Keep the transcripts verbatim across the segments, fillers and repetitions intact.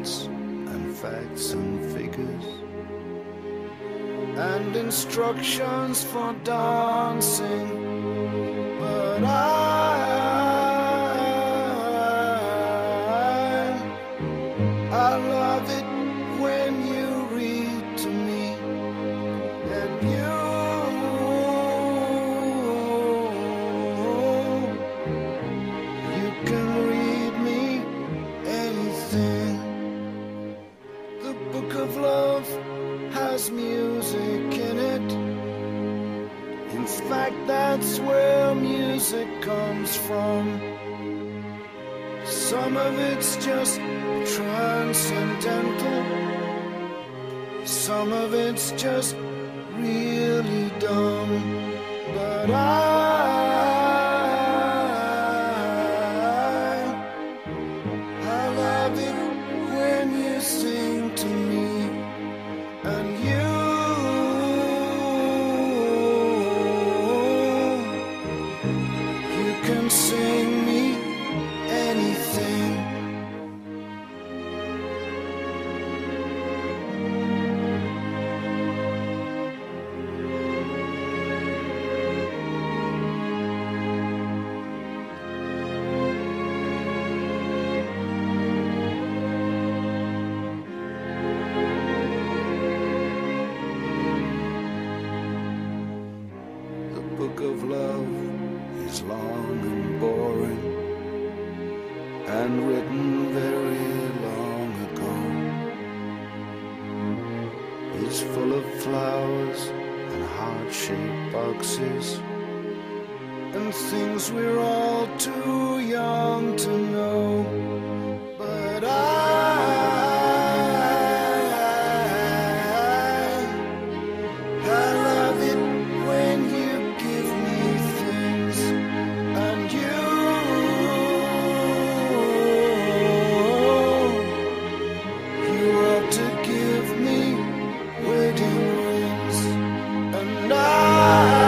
dates and facts and figures and instructions for dancing, but I, I love it when you read to me, and you, you can read me anything. The book of love has music in it. In fact, that's where music comes from. Some of it's just transcendental, some of it's just really dumb, but I, I love it when you sing to me, and you, you can sing me anything. The book of love is long and boring and written very long ago. It's full of flowers and heart-shaped boxes and things we're all too young to know, but I, I love it when you give me things, and you, you ought to give me wedding rings, and I,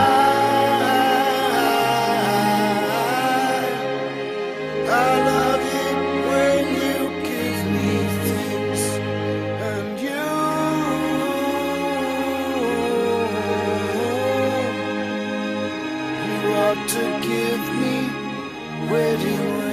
I love it when you give me things, and you, you ought to give me wedding rings.